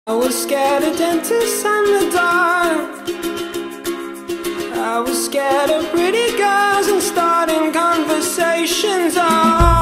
I was scared of dentists and the dark. I was scared of pretty girls and starting conversations. Oh,